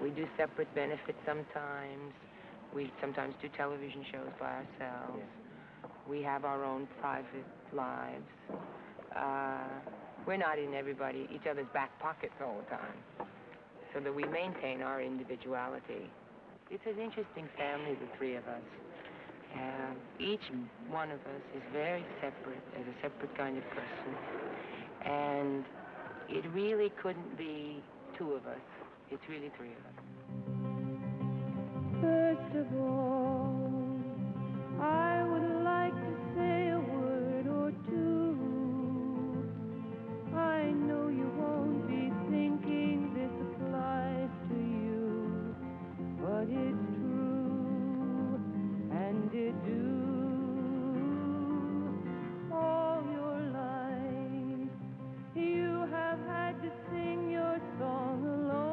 We do separate benefits sometimes. We sometimes do television shows by ourselves. We have our own private lives. We're not in each other's back pockets all the time, so that we maintain our individuality. It's an interesting family, the three of us. Each one of us is very separate, as a separate kind of person. And it really couldn't be two of us. It's really three of us. First of all, I would like to say a word or two. I know you won't be thinking this applies to you, but it's true, and it do. All your life, you have had to sing your song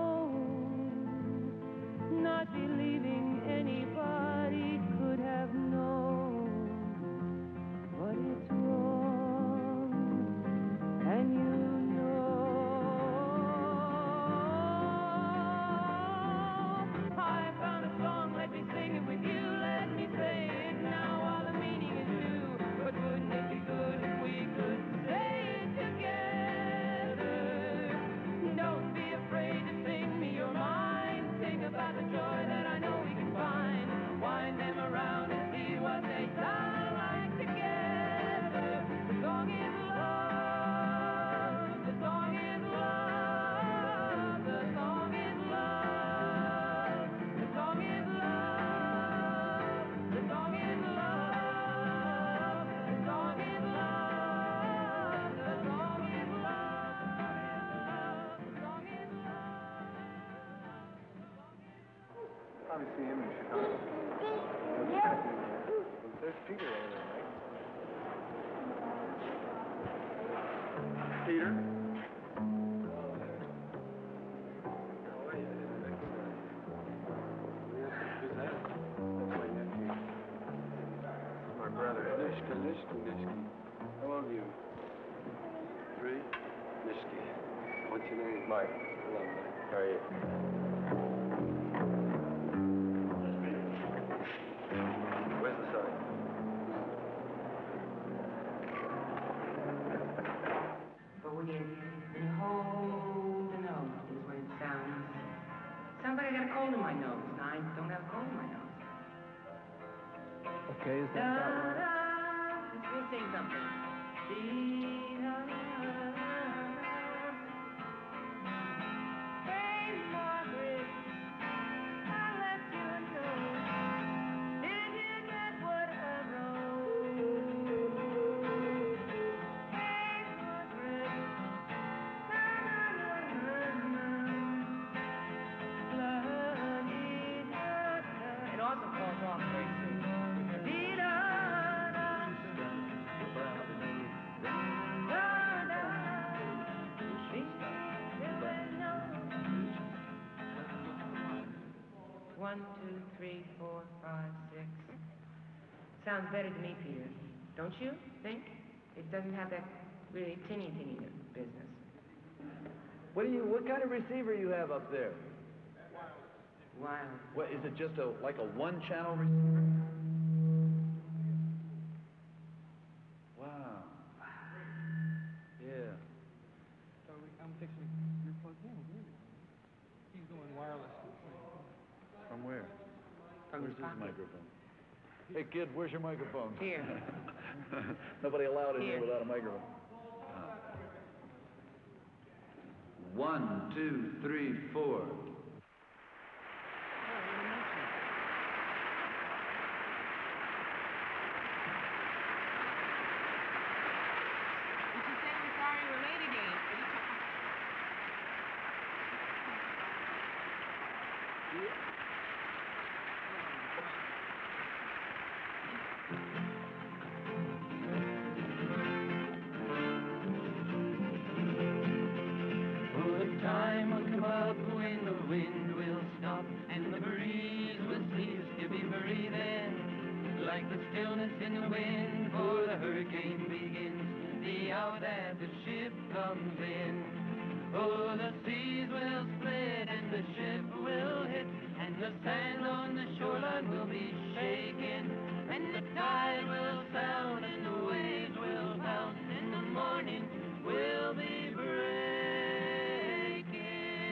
alone, not believing anybody could have known. But it's wrong, and you know. I found a song, let me sing it with you, let me say it now while the meaning is new. But wouldn't it be good if we could say it together? Don't be afraid to sing me your mind. Sing about the joy that I know we can find. Wind them around and see what they sound like together. The song is love. The song is love. The song is love. The song is love. The song is love. The song is love. The song is love. The song is love. Probably see him in Chicago. There's Peter over there, right? Peter? That's my nephew. My brother. Nishka. How old are you? 3? Nishki. What's your name? Mike. Hello, Mike. How are you? Where's the sign? But when you hold the note is when it sounds. Somebody got a cold in my nose. Now, I don't have a cold in my nose. Okay, is that one? We'll sing something. Hey, Margaret, I left you a note. Did you get what I wrote? Hey, Margaret, it also falls off very soon. One, two, three, 4, 5, 6. Sounds better to me, Peter. Don't you think? It doesn't have that really tinny business. What kind of receiver you have up there? Wow. What is it? Just like a one-channel receiver? Wow. Yeah. So I'm fixing you're plugged in, really. He's going wireless. From where? From Where's his his pocket. microphone? Hey, kid, where's your microphone? Here. Nobody allowed in here Here. without a microphone. 1, 2, 3, 4. When the wind will stop and the breeze will cease to be breathing, like the stillness in the wind, for the hurricane begins the hour that the ship comes in. Oh, the seas will split and the ship will the sand on the shoreline will be shaking, and the tide will sound, and the waves will pound, and the morning will be breaking.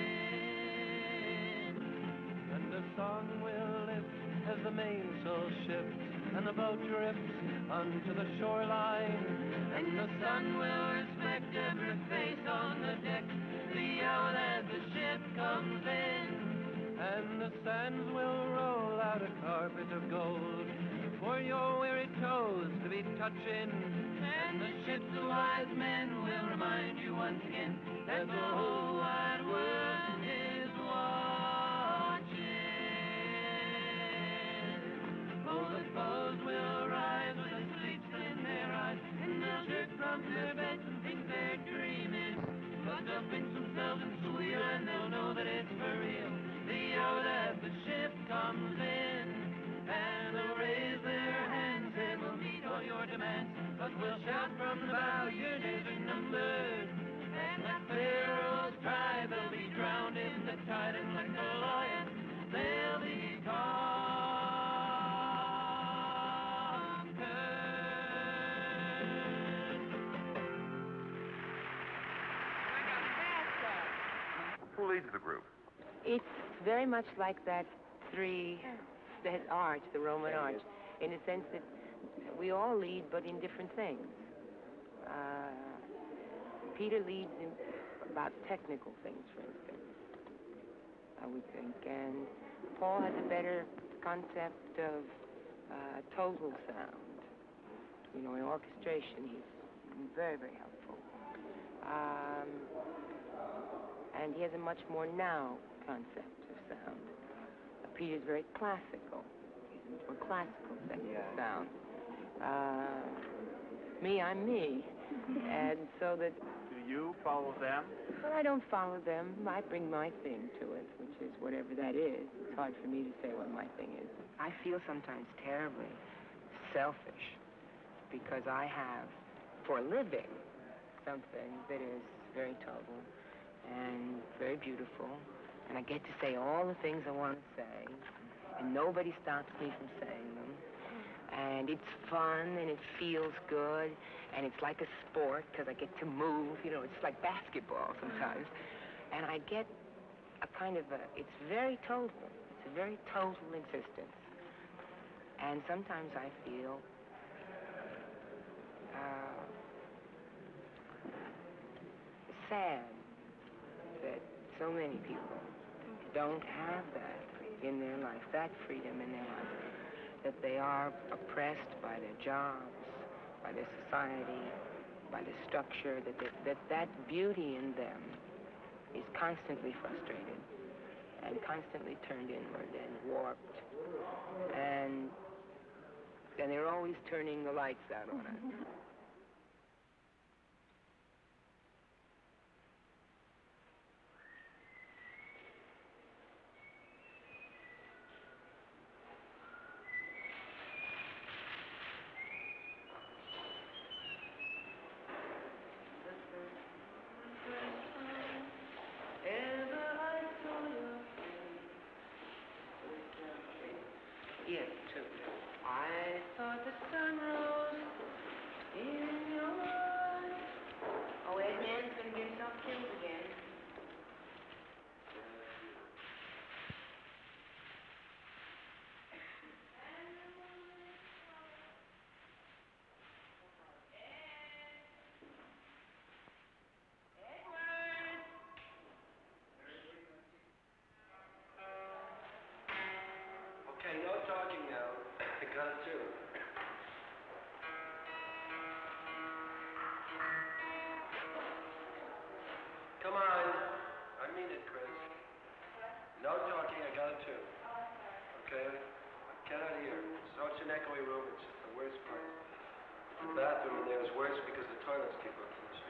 And the sun will lift as the mainsail shifts, and the boat drifts onto the shoreline, And the sun will respect every face on the deck the hour that the ship comes in. and the sands will roll out a carpet of gold for your weary toes to be touching. And the ship's wise men will remind you once again that the whole wide world is watching. Oh, the foes will rise with the sleeps in their eyes, and they'll jerk from their beds and think they're dreaming. But they'll pinch themselves and squeal, and they'll know that it's for real the hour that the ship comes in. And they'll raise their hands and we'll meet all your demands, but we'll shout from the bow, your days are numbered. And like Pharaoh's tribe, they'll be drowned in the tide, and like the lion, they'll be conquered. Who leads the group? It's very much like that arch, the Roman arch, in the sense that we all lead, but in different things. Peter leads in about technical things, for instance, I would think, and Paul has a better concept of total sound. You know, in orchestration, he's very, very helpful. And he has a much more now concept of sound. Peter's very classical. He's a much more classical sense of sound. I'm me. And so that... Do you follow them? Well, I don't follow them. I bring my thing to it, which is whatever that is. It's hard for me to say what my thing is. I feel sometimes terribly selfish because I have, for a living, something that is very total and very beautiful, and I get to say all the things I want to say, and nobody stops me from saying them, and it's fun, and it feels good, and it's like a sport, because I get to move, you know, it's like basketball sometimes, and I get a kind of it's very total, it's a very total existence, and sometimes I feel sad that so many people don't have that in their life, that freedom in their life, that they are oppressed by their jobs, by their society, by the structure, that beauty in them is constantly frustrated and constantly turned inward and warped, and they're always turning the lights out on us. Yes, too. I thought the sun rose in your eyes. Oh, Edman's gonna get himself killed again. Okay, no talking now. I got it too. Come on. I mean it, Chris. No talking, I got it too. Okay? I cannot hear. So it's an echoey room, it's just the worst part. The bathroom in there is worse because the toilets keep on flushing.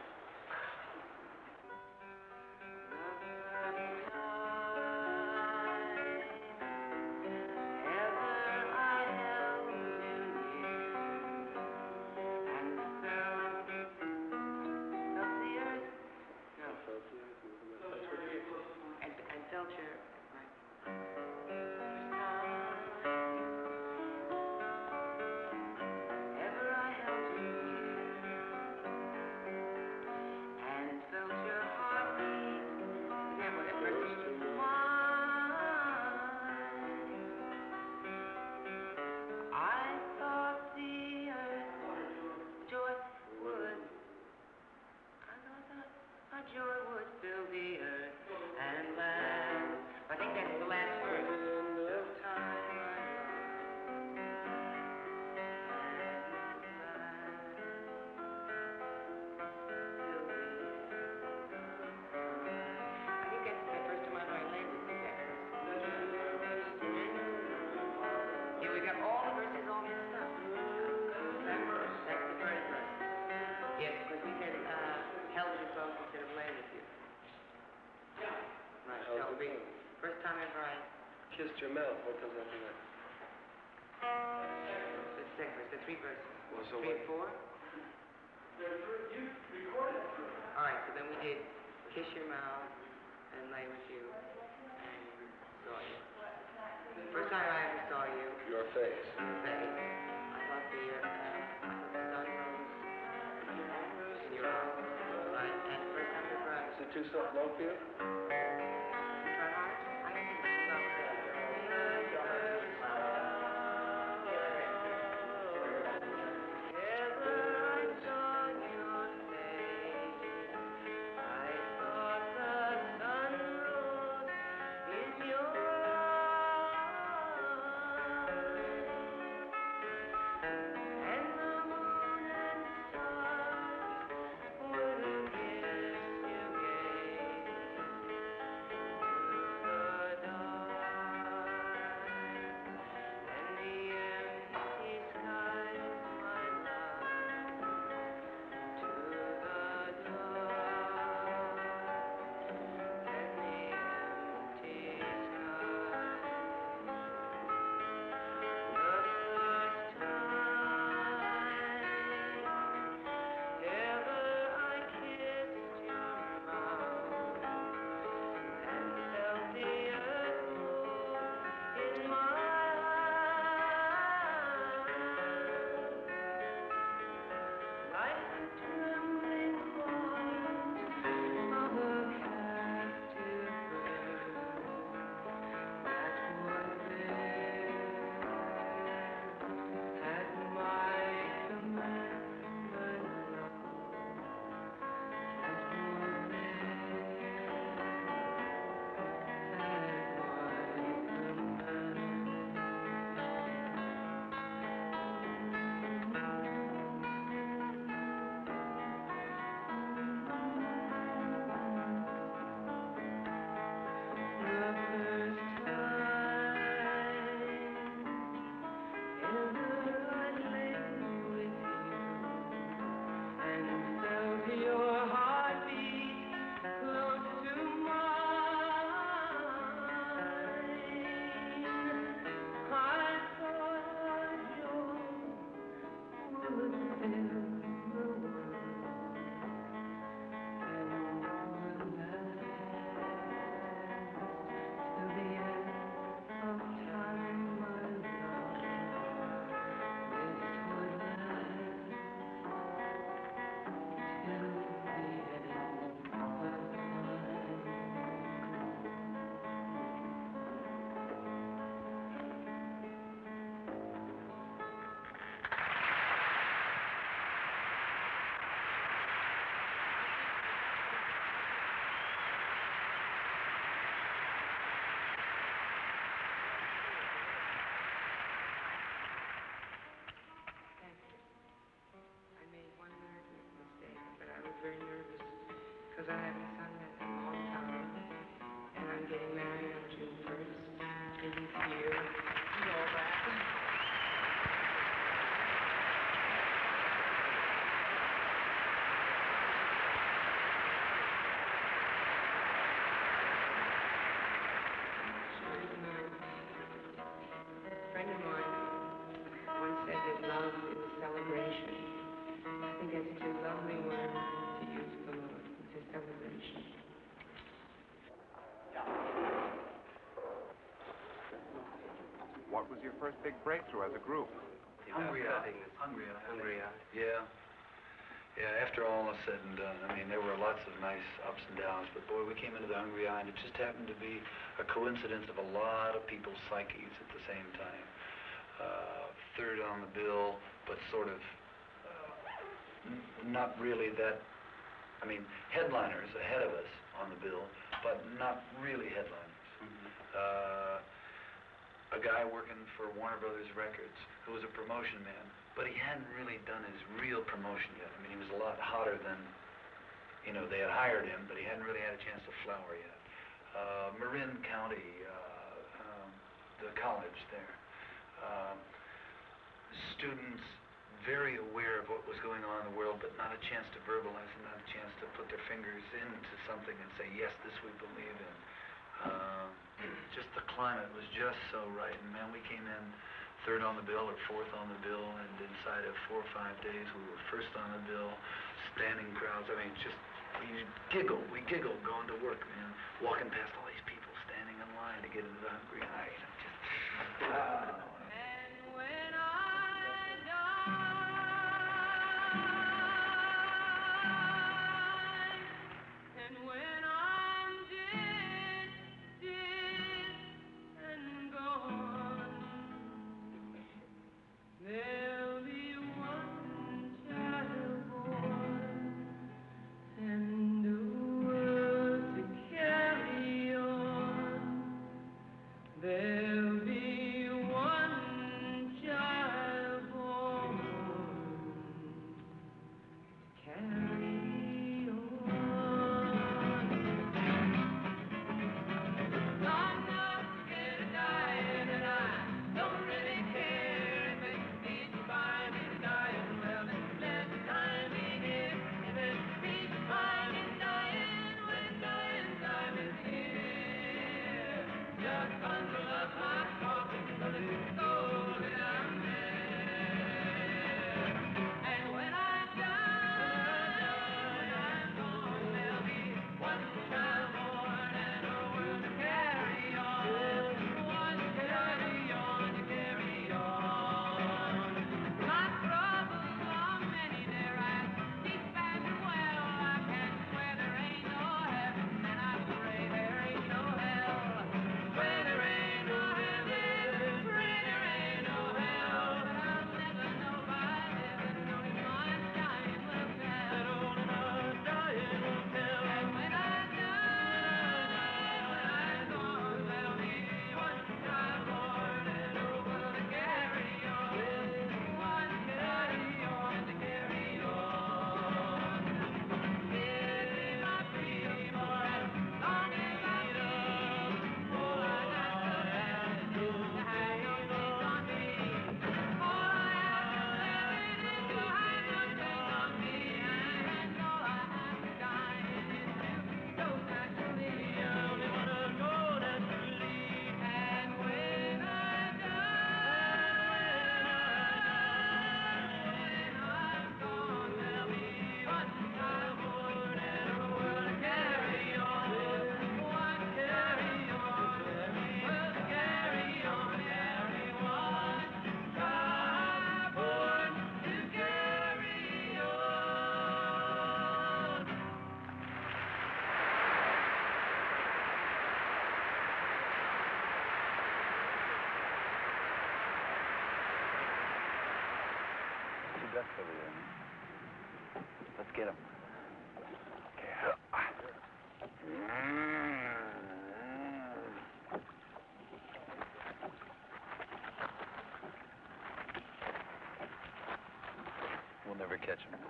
And felt your... Right. joy would fill the earth and land. I think that's the last verse. The time I think that's the first time I know I landed with that verse. Yeah, we got all the verses all mixed up. That verse. That's the first verse. Yes, because we said held you close instead of lay with you. Right, so we, first time ever I Kissed your mouth. What does that mean? the second verse, the three verses. Well, so 3 and 4. All right, so then we did kiss your mouth and lay with you and saw you. First time I ever saw you. Your face. Face. I thought the sun rose in your eyes. Right, and first time ever I. Is it too soft low for you? Try hard? I don't think it's low. Very nervous because I haven't sung that in a long time, and I'm getting married on June 1st in this year, and all that. Sure is nice. A friend of mine once said that love is a celebration. I think that's a lovely word to use for the Lord. It's a celebration. What was your first big breakthrough as a group? Hungry. Yeah. Yeah, after all is said and done, I mean, there were lots of nice ups and downs, but boy, we came into the Hungry Eye, and it just happened to be a coincidence of a lot of people's psyches at the same time. Third on the bill, but sort of not really that I mean, headliners ahead of us on the bill, but not really headliners. A guy working for Warner Brothers Records who was a promotion man, but he hadn't really done his real promotion yet. I mean, he was a lot hotter than, you know, they had hired him, but he hadn't really had a chance to flower yet. Marin County, the college there. Students very aware of what was going on in the world, but not a chance to verbalize and not a chance to put their fingers into something and say, yes, this we believe in. Just the climate was just so right. And man, we came in third on the bill or fourth on the bill, and inside of 4 or 5 days, we were first on the bill, standing crowds. I mean, just, we giggled going to work, man, walking past all these people standing in line to get into the Hungry Eye, you know, just, And when I die, and when I'm dead and gone, there'll be one child born and a world to carry on. There'll be one child born to carry on. I'm not scared of dying, and I don't really care if it speeds by me dying. Well, then let time begin. If it speeds by me dying, when dying time is here, just bundle up my coffin, 'cause it's cold and I'm there. And when I die, when I'm gone, there'll be one child born and a world to carry on. One to carry on, to carry on. My troubles are many, they're as deep and well. I can swear there ain't no heaven, and I pray there ain't no hell. Pray there ain't no heaven, pray there ain't no hell. But I'll never know by heaven, only my dying will tell. Only my dying will tell. And when I die, when I'm gone, there'll be one child born and a world to carry on. One to carry on, to carry on. Give me my freedom for as long as I live. All I have to live is to have no chains on me. All I have to live is to have no chains on me. And all I have to die in is to go naturally. I only wanna go naturally. And when I die, when I'm gone, there'll be one child born and a world to carry on. One carry on, world to carry on. Every one child born to carry on. two ducks over there. Let's get them. We'll never catch them.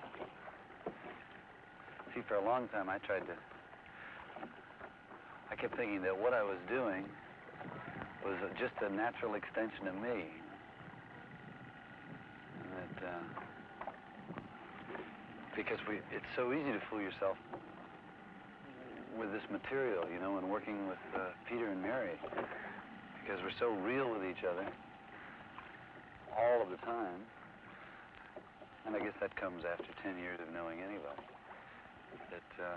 See, for a long time I kept thinking that what I was doing was just a natural extension of me. And that, because it's so easy to fool yourself with this material, you know, and working with Peter and Mary, because we're so real with each other all of the time. And I guess that comes after 10 years of knowing anybody. That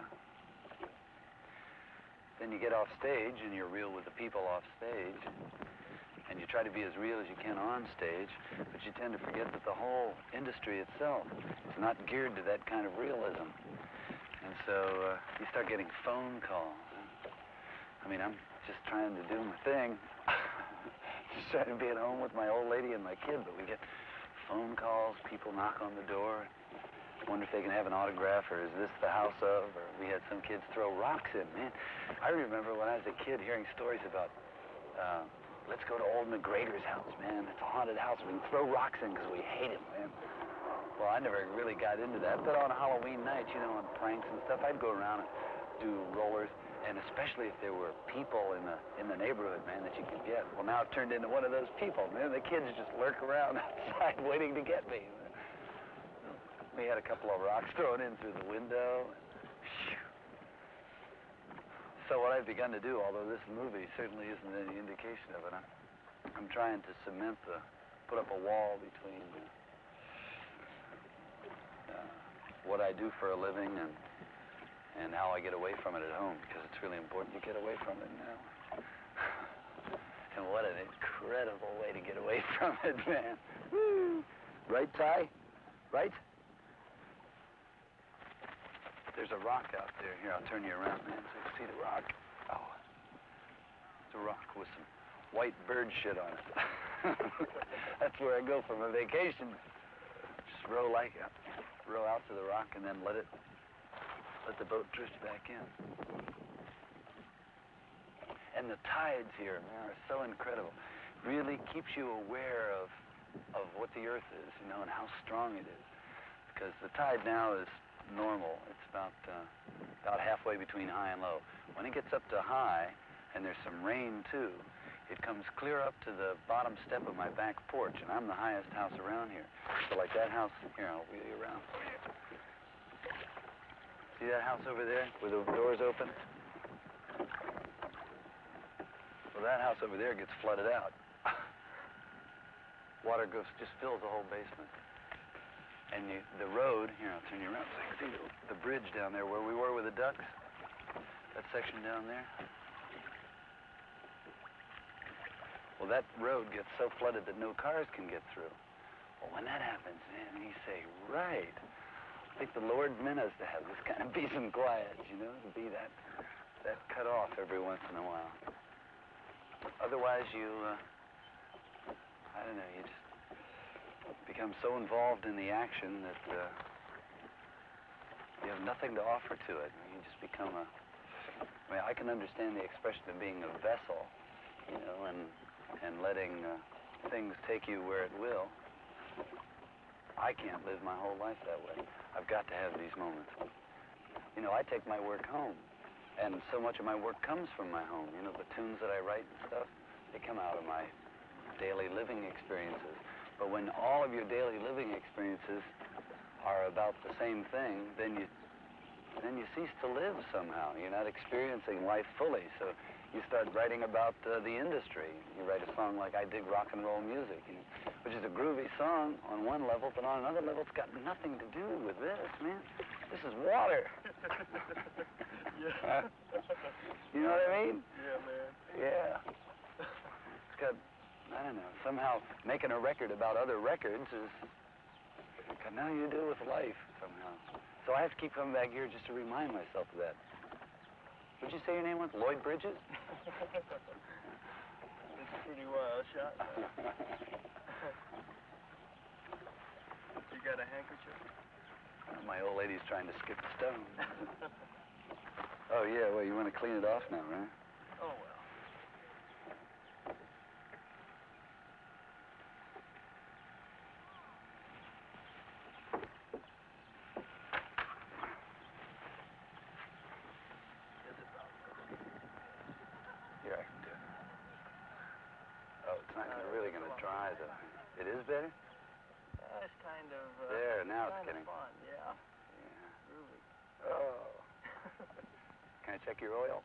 then you get off stage and you're real with the people off stage, and you try to be as real as you can on stage, but you tend to forget that the whole industry itself is not geared to that kind of realism. And so you start getting phone calls. I mean, I'm just trying to do my thing. Just trying to be at home with my old lady and my kid, but we get phone calls, people knock on the door. Wonder if they can have an autograph, or is this the house of, or we had some kids throw rocks in, man. I remember when I was a kid hearing stories about, let's go to old McGregor's house, man. It's a haunted house. We can throw rocks in because we hate him, man. Well, I never really got into that, but on Halloween nights, you know, on pranks and stuff, I'd go around and do rollers, and especially if there were people in the neighborhood, man, that you could get. Well, now I've turned into one of those people, man. The kids just lurk around outside waiting to get me. We had a couple of rocks thrown in through the window. So what I've begun to do, although this movie certainly isn't any indication of it, I'm trying to put up a wall between what I do for a living and how I get away from it at home, because it's really important to get away from it now. And what an incredible way to get away from it, man. Woo! Right, Ty? Right? There's a rock out there. Here, I'll turn you around, man, so you can see the rock. Oh. It's a rock with some white bird shit on it. That's where I go for my vacation. Just row out to the rock and then let the boat drift back in. And the tides here, man, are so incredible. Really keeps you aware of what the earth is, you know, and how strong it is. Because the tide now is normal. It's about halfway between high and low. When it gets up to high, and there's some rain too, it comes clear up to the bottom step of my back porch, and I'm the highest house around here. So like that house, here, I'll wheel you around. See that house over there where the door's open? Well, that house over there gets flooded out. Water just fills the whole basement. And the road, here, I'll turn you around so you can see the bridge down there where we were with the ducks. That section down there. Well, that road gets so flooded that no cars can get through. Well, when that happens, man, you say, right. I think the Lord meant us to have this kind of peace and quiet, you know, to be that cut off every once in a while. Otherwise, I don't know, you just become so involved in the action that you have nothing to offer to it. You just become I can understand the expression of being a vessel, you know, and letting things take you where it will. I can't live my whole life that way. I've got to have these moments. You know, I take my work home, and so much of my work comes from my home. You know, the tunes that I write and stuff, they come out of my daily living experiences. But when all of your daily living experiences are about the same thing, then you cease to live somehow. You're not experiencing life fully. So you start writing about the industry. You write a song like I Dig Rock and Roll Music, you know, which is a groovy song on one level, but on another level, it's got nothing to do with this, man. This is water. Yeah. You know what I mean? Yeah, man. Yeah. It's got, I don't know, somehow making a record about other records is got nothing to do with life somehow. So I have to keep coming back here just to remind myself of that. What'd you say your name was? Lloyd Bridges? It's a pretty wild shot, man. You got a handkerchief? My old lady's trying to skip a stone. Oh, yeah, well, you want to clean it off now, right? Oh, well. Here, I can do it. Oh, it's not really going to dry, though. It is better? It's kind of... There, now it's getting... fun, yeah. Yeah. Really. Oh. Can I check your oil?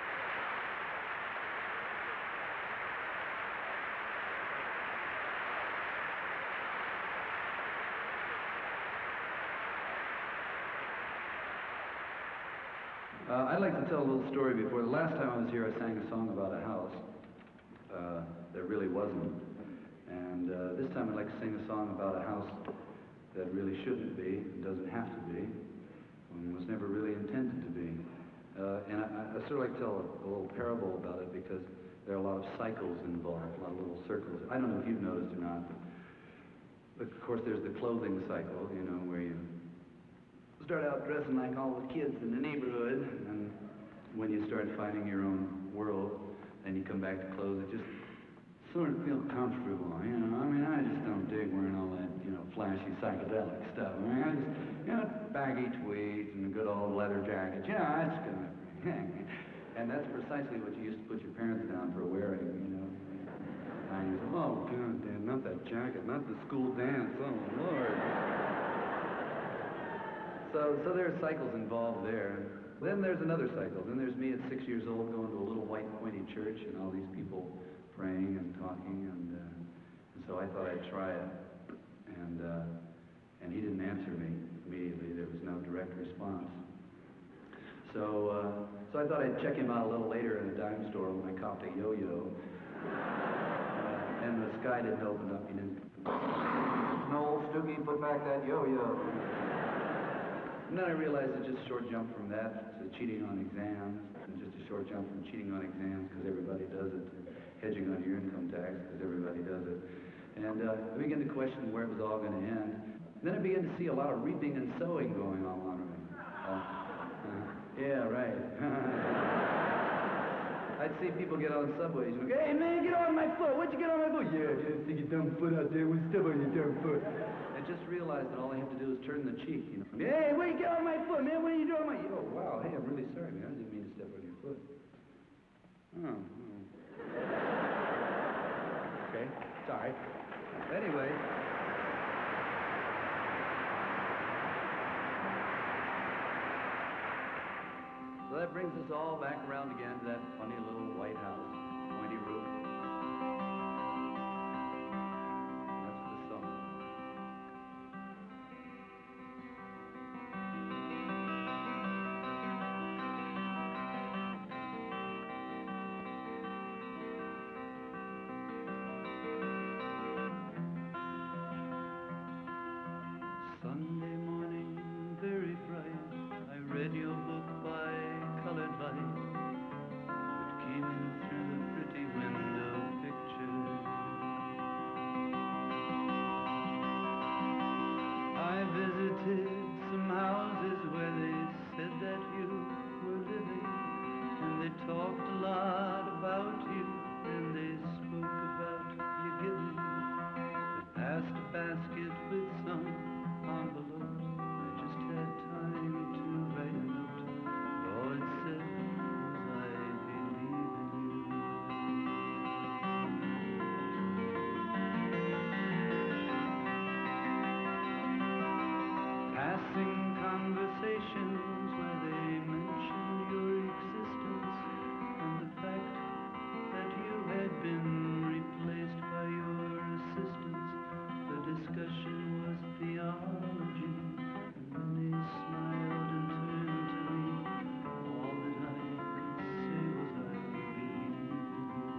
I'd like to tell a little story before. The last time I was here, I sang a song about a house that really wasn't. And this time I'd like to sing a song about a house that really shouldn't be, doesn't have to be, and was never really intended to be. And I sort of like to tell a little parable about it because there are a lot of cycles involved, a lot of little circles. I don't know if you've noticed or not, but of course there's the clothing cycle, you know, where you start out dressing like all the kids in the neighborhood, and when you start finding your own world, then you come back to clothes that just sort of feel comfortable, you know. I mean, I just don't dig wearing all that, you know, flashy psychedelic stuff. I mean, I just, you know, baggy tweeds and good old leather jackets. You know, I just kind of, and that's precisely what you used to put your parents down for wearing, you know. I used to, oh, God damn, not that jacket, not the school dance, oh, Lord. So there's cycles involved there. Then there's another cycle. Then there's me at 6 years old going to a little white pointy church and all these people praying and talking, and so I thought I'd try it. And he didn't answer me immediately. There was no direct response. So I thought I'd check him out a little later in a dime store when I copped a yo-yo. And the sky didn't open up. He didn't. No, Stookie, put back that yo-yo. And then I realized it's just a short jump from that to cheating on exams, and just a short jump from cheating on exams because everybody does it, to hedging on your income tax because everybody does it. And I began to question where it was all going to end. And then I began to see a lot of reaping and sowing going on around me. Yeah, right. I'd see people get on subways and go, hey, man, get on my foot. What'd you get on my foot? Yeah, just stick your dumb foot out there with stuff on your dumb foot. I just realized that all I have to do is turn the cheek, you know. Hey, wait, get on my foot, man. What are you doing on my... Oh, wow. Hey, I'm really sorry, man. I didn't mean to step on your foot. Oh. Okay, sorry. Anyway... So that brings us all back around again to that funny little white house, pointy roof. That's the summer. Sunday morning, very bright, I read your book by colored light that came in through the pretty window picture. I visited some houses where they said that you were living, and they talked a lot about you, and they spoke about your giving. They passed a basket with some envelopes. I just had time to write a note. All it said was, I believe in you. Passing conversations where they mentioned your existence and the fact that you had been replaced by your assistants. The discussion was theology, and when they smiled and turned to me, all that I could say was, I believe in you.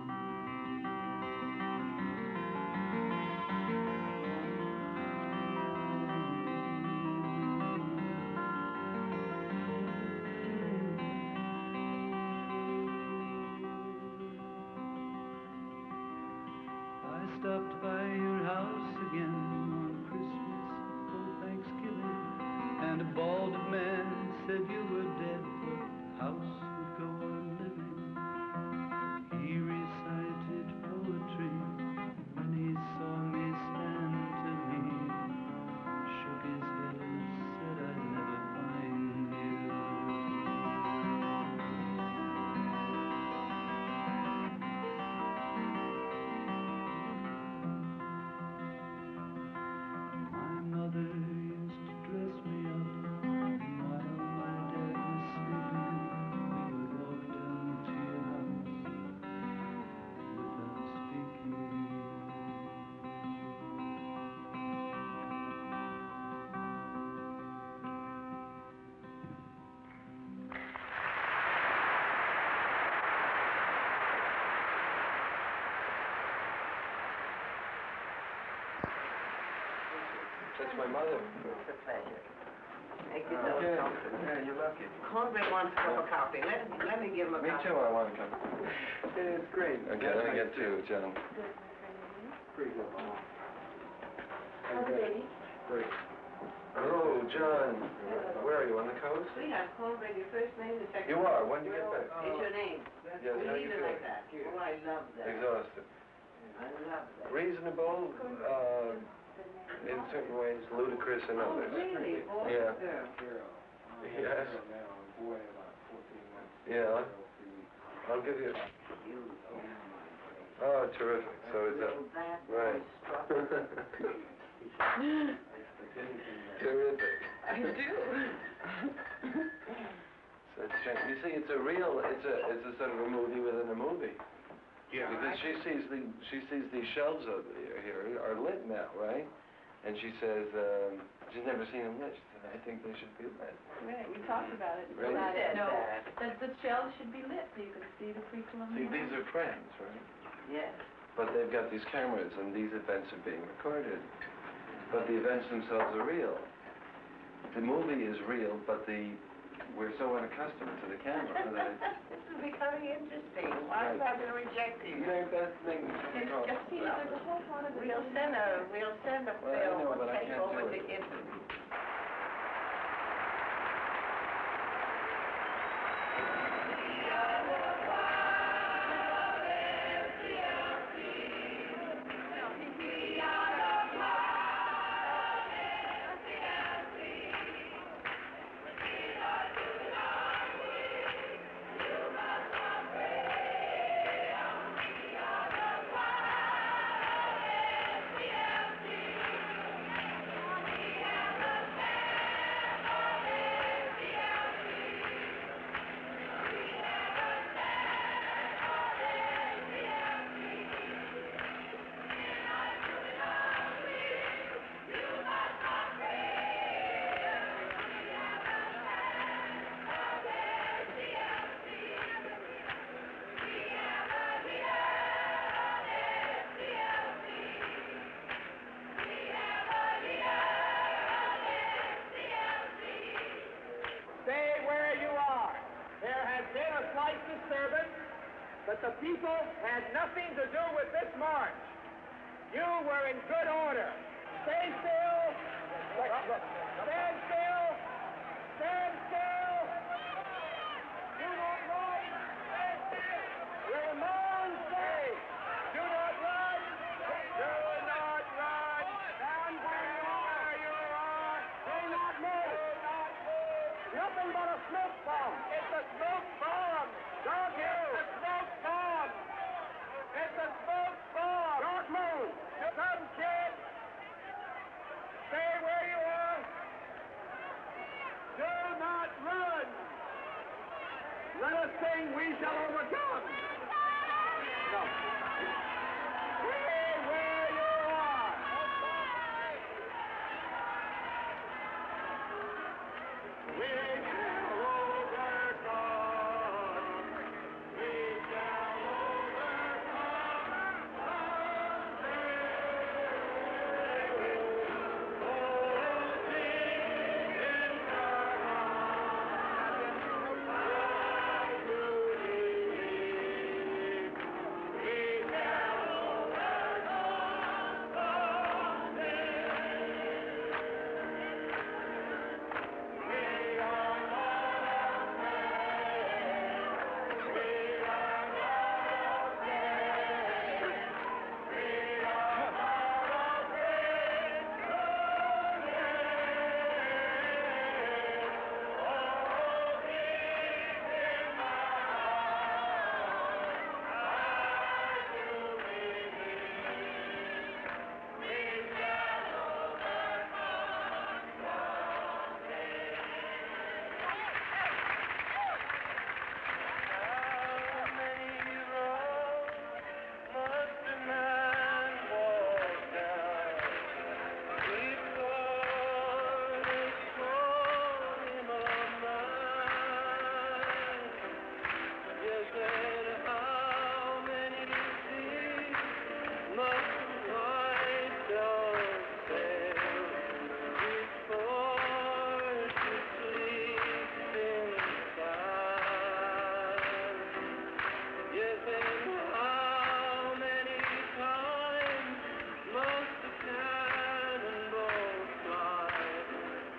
I stopped by your house again on Christmas or Thanksgiving, and a balded man said you were dead, but the house would go on living. He recited poetry, and when he saw me stand to leave, shook his head and said I'd never find you. My mother used to dress me up, and while my dad was sleeping, we would walk down to your house without speaking. That's my mother. It's a pleasure. Make Yeah, yourself comfortable. yeah, you're lucky. Corbett wants a cup of coffee. Let me give him a Me cup. too, I want a cup. Yeah, it's great. Okay, let me get two, gentlemen. Pretty good. How's the baby? Great. Hello, John. Where are you, on the coast? Sweetheart, call by your first name, the second. You are. When did you get back? It's your name. Yes, We how leave you it doing? like that. Oh, I love that. Exhausted. I love that. Reasonable, in certain ways, ludicrous in Oh, others. really? Boy, Yeah. girl. Yes. Yeah. I'll give you. Oh, terrific. So it's Well, that right. was Terrific. I do. So it's, you see, it's a sort of a movie within a movie. Yeah. Because she sees these shelves over here are lit now, right? And she says, she's never seen them lit. She said, I think they should be lit. Right, we talked about it. Right. Not Said no, that. that the shelves should be lit so you can see the pre-Columbian. See, these are friends, right? Yes. But they've got these cameras, and these events are being recorded. But the events themselves are real. The movie is real, but we're so unaccustomed to the camera that This is becoming interesting. Why have I been rejected? that's the thing. There's a whole lot of We'll send a Well, I film. know, but We'll I take can't over do the it. interview. Stay where you are. There has been a slight disturbance, but the people had nothing to do with this march. You were in good order. Stay still. Stand still. Stand still. Do not run. Stand still. Remain safe. Do not run. Do not run. Stand where you are. Do not move. Do not move. Nothing but a smoke bomb. It's a smoke bomb. Don't you? It's a smoke bomb. It's a smoke bomb. Don't move. Come, kid. Stay where you are. Do not run. Let us sing We Shall Overcome. No. Stay where you are. We shall overcome. We shall overcome someday. Oh, sing in our hearts, I do believe. We shall overcome someday. We are not afraid. We are not afraid. We are not afraid today. Oh, deep in my heart, I do believe we shall overcome someday. How many roads must a man walk down before they call him a man? Yes, and how many seas must a white dove sail before she sleeps inside? Yes, and how many times must the cannonball fly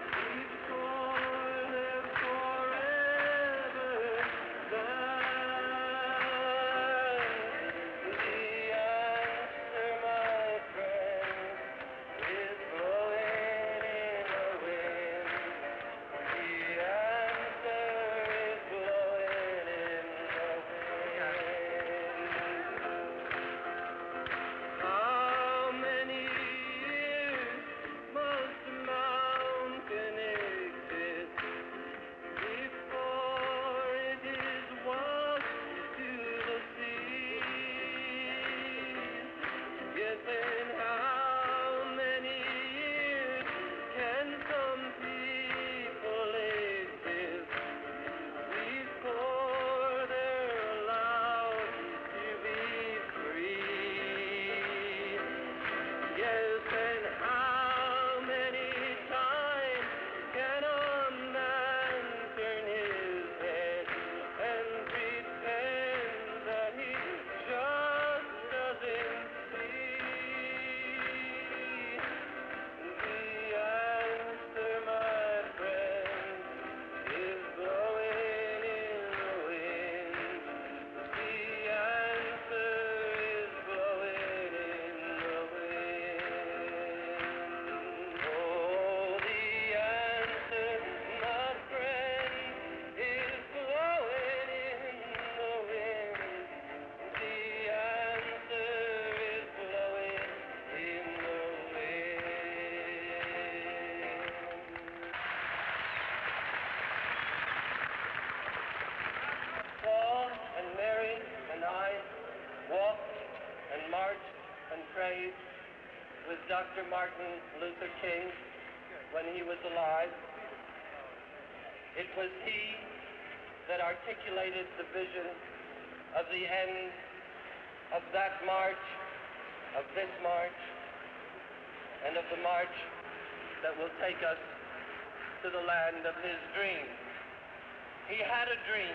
walked and marched and prayed with Dr. Martin Luther King when he was alive. It was he that articulated the vision of the end of that march, of this march, and of the march that will take us to the land of his dream. He had a dream,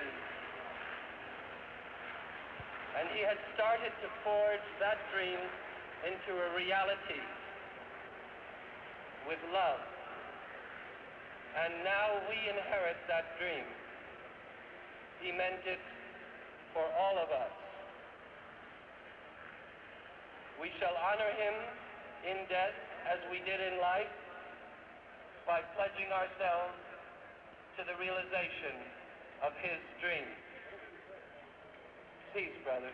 and he had started to forge that dream into a reality with love. And now we inherit that dream. He meant it for all of us. We shall honor him in death as we did in life by pledging ourselves to the realization of his dream. Peace, brothers.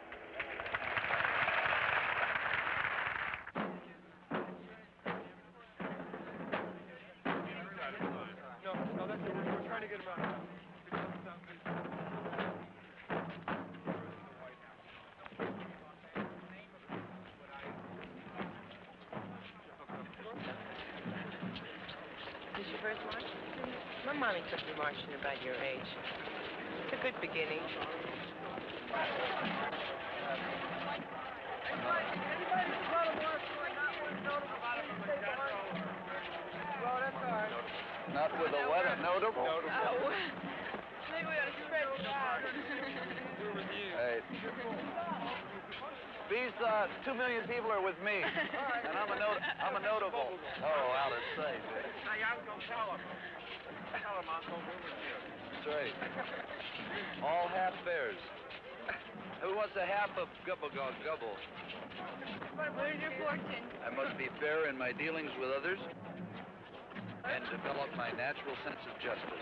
No, that's it. We're trying to get him out. This your first march? My mommy took me marching about your age. It's a good beginning. Not with a what? A notable? Oh, maybe we ought to spread it out. Hey. These 2 million people are with me, and I'm a notable. Oh, out of sight. Hey, Uncle, tell him. Tell him, Uncle, we're with you. That's right. All half fares. Who wants a half of gubble gubble? Where's your fortune? I must be fair in my dealings with others and develop my natural sense of justice.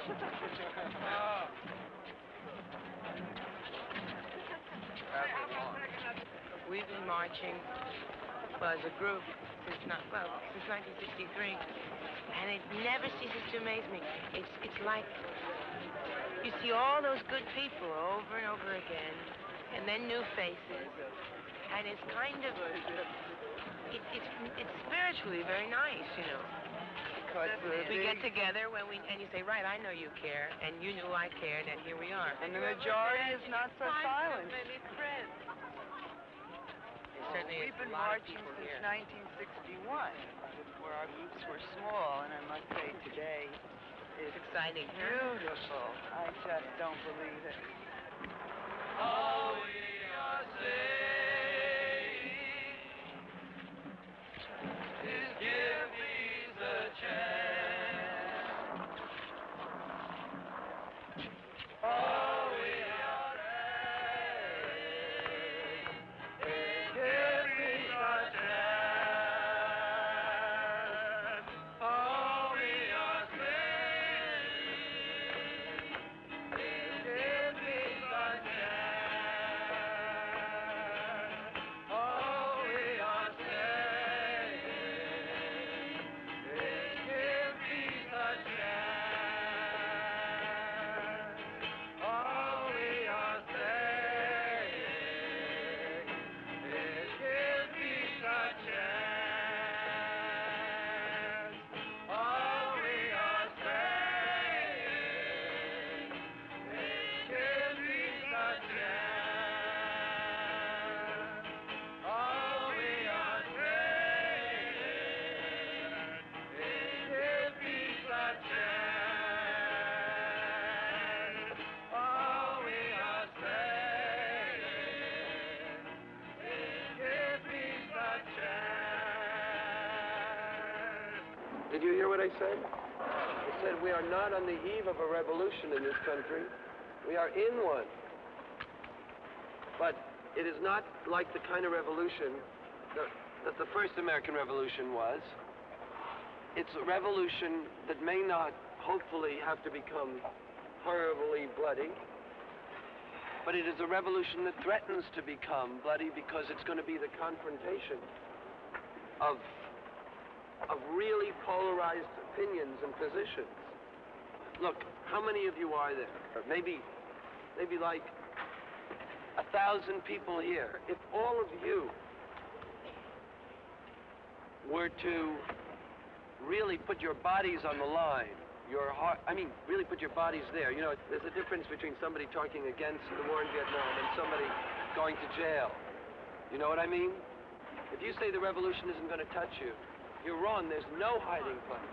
We've been marching, well, as a group, since 1963, and it never ceases to amaze me. It's like you see all those good people over and over again, and then new faces, and it's kind of it's spiritually very nice, you know. We get together and you say, right, I know you care, and you knew I cared, and here we are. And the majority is not so silent. Certainly We've been a lot of marching people since here. 1961, where our groups were small, and I must say today It's exciting. beautiful. I just don't believe it. All we are saying is give these a chance. All we are saying is give these a chance. All we are saying is give these a chance. All we are saying is give peace a chance. All we are saying is give peace a chance. All we are saying is give peace a chance. All we are saying is give peace a chance. All we are saying is give peace a chance. Did you hear what I said? I said we are not on the eve of a revolution in this country. We are in one. But it is not like the kind of revolution that the first American Revolution was. It's a revolution that may not, hopefully, have to become horribly bloody. But it is a revolution that threatens to become bloody because it's going to be the confrontation of really polarized opinions and positions. Look, how many of you are there? Maybe like 1,000 people here. If all of you were to really put your bodies on the line, your heart, I mean, really put your bodies there. You know, there's a difference between somebody talking against the war in Vietnam and somebody going to jail. You know what I mean? If you say the revolution isn't going to touch you, you're wrong. There's no hiding place.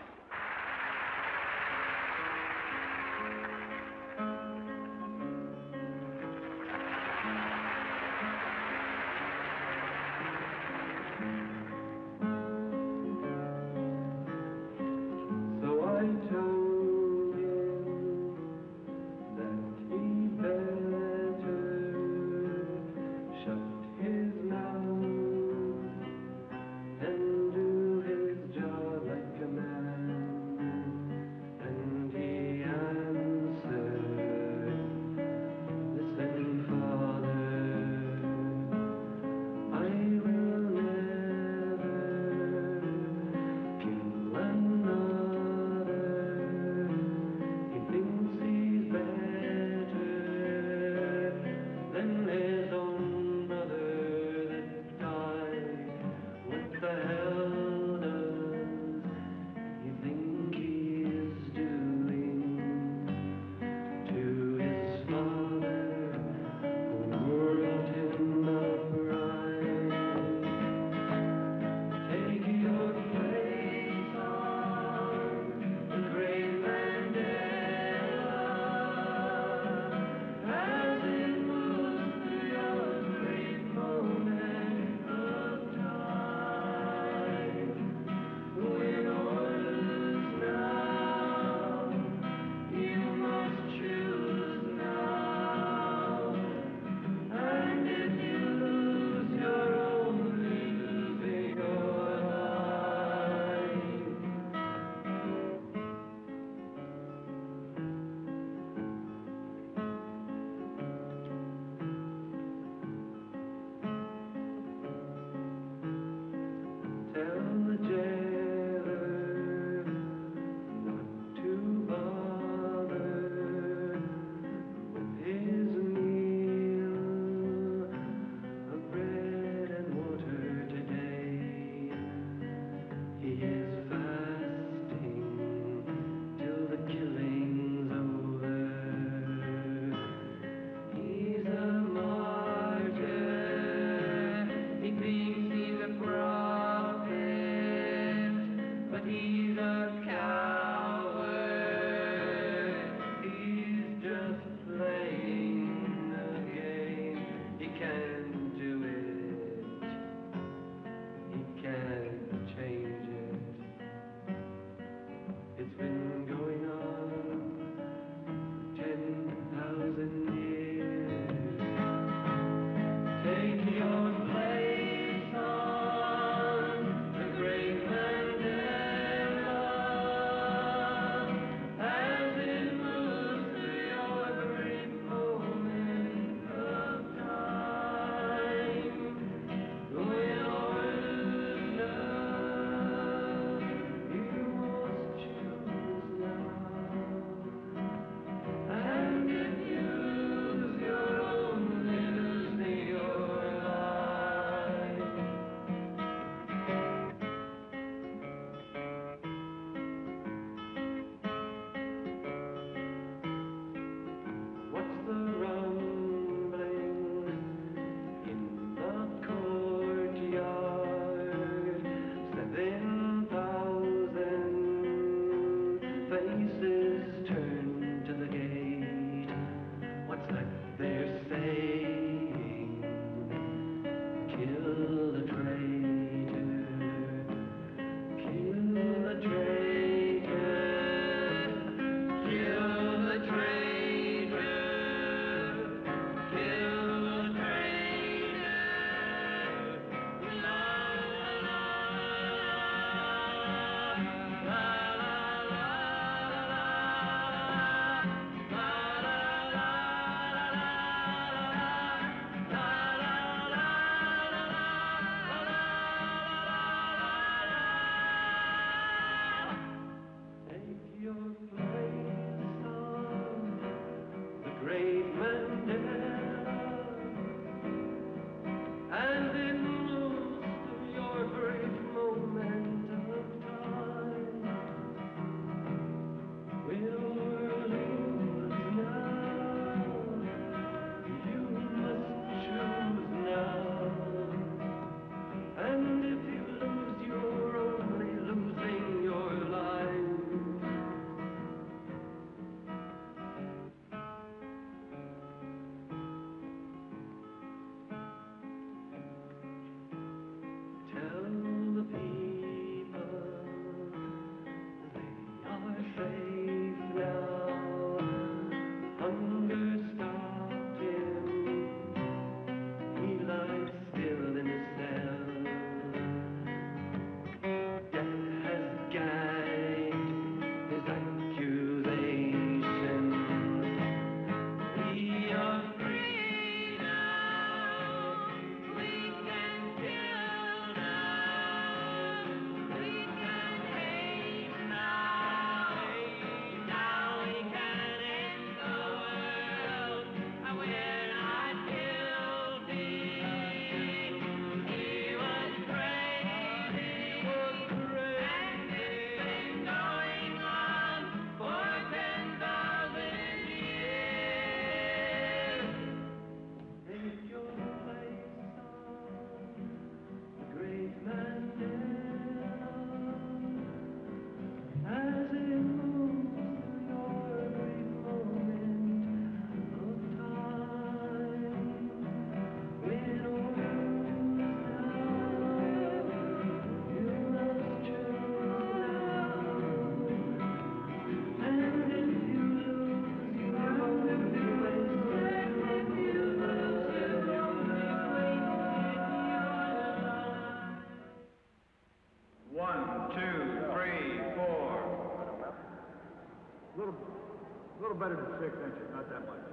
better than 6 inches, not that much.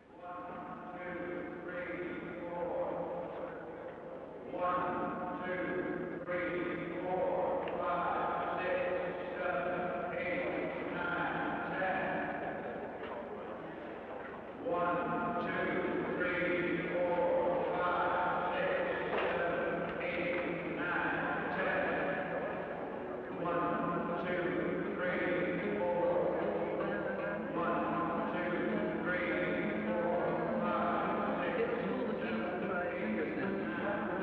1, 2, 3, 4, 5, 6, 7, 8, 9, 10. 1, 2, 3, 4, 5, 6, 7, 8, 9, 10. 1, 2, 3, 4. 1, 2, 3, 4, 5, 6, 7, 8, 9, 10.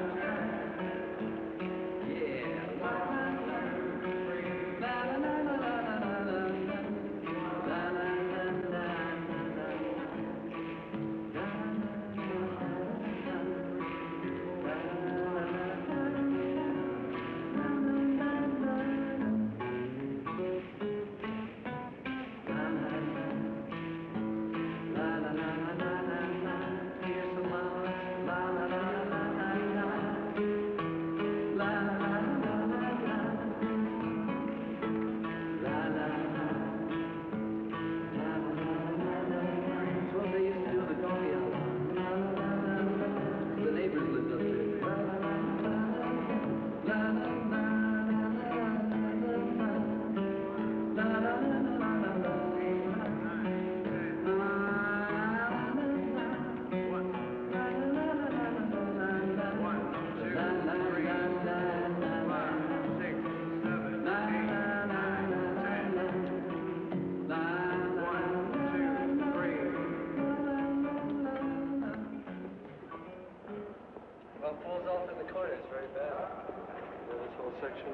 Well, it pulls off in the corner. It's very bad. This whole section.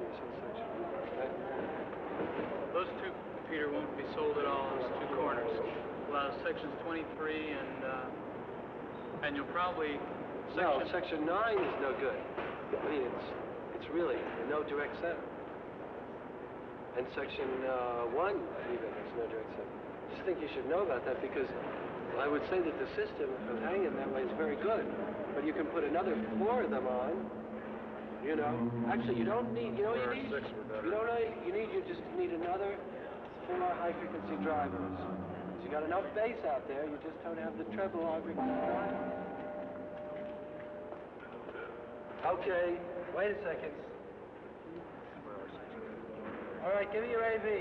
Those two, Peter, won't be sold at all. Those two corners. Allows sections 23 and you'll probably No, section 9 is no good. I mean, it's really no direct center. And section 1 even is no direct center. I just think you should know about that because I would say that the system of hanging that way is very good. But you can put another 4 of them on. You know, actually, you don't need. You know what you need? You don't know. You just need another 4 high-frequency drivers. So you got enough bass out there. You just don't have the treble high-frequency drivers. Okay, wait a second. All right, give me your AV.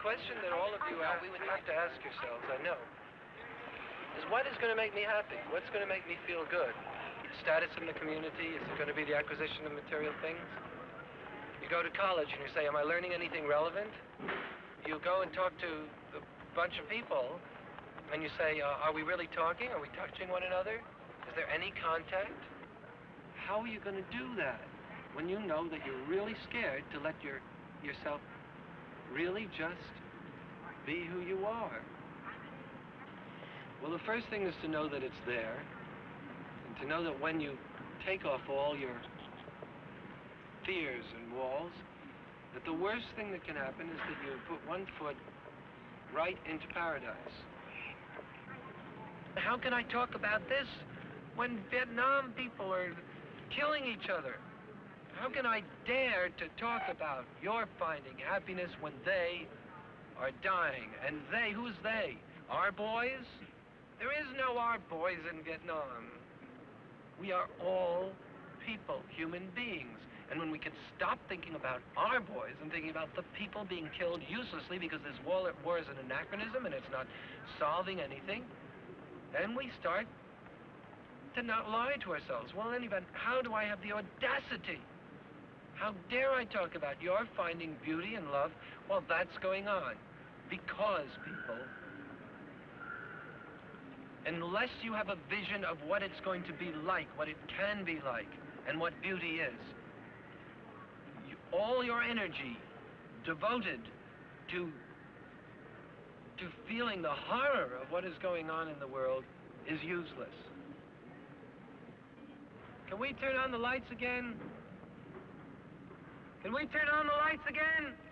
question that all of you have to ask yourselves, I know, is what is going to make me happy? What's going to make me feel good? Status in the community? Is it going to be the acquisition of material things? You go to college and you say, am I learning anything relevant? You go and talk to a bunch of people and you say, are we really talking? Are we touching one another? Is there any contact? How are you going to do that when you know that you're really scared to let yourself really just be who you are? Well, the first thing is to know that it's there, and to know that when you take off all your fears and walls, that the worst thing that can happen is that you put one foot right into paradise. How can I talk about this when Vietnam people are killing each other? How can I dare to talk about your finding happiness when they are dying? And they, who's they? Our boys? There is no our boys in Vietnam. We are all people, human beings. And when we can stop thinking about our boys and thinking about the people being killed uselessly because this war is an anachronism and it's not solving anything, then we start to not lie to ourselves. Well, in any event, how do I have the audacity? How dare I talk about your finding beauty and love while that's going on? Because, people, unless you have a vision of what it's going to be like, what it can be like, and what beauty is, all your energy devoted to feeling the horror of what is going on in the world is useless. Can we turn on the lights again? Can we turn on the lights again?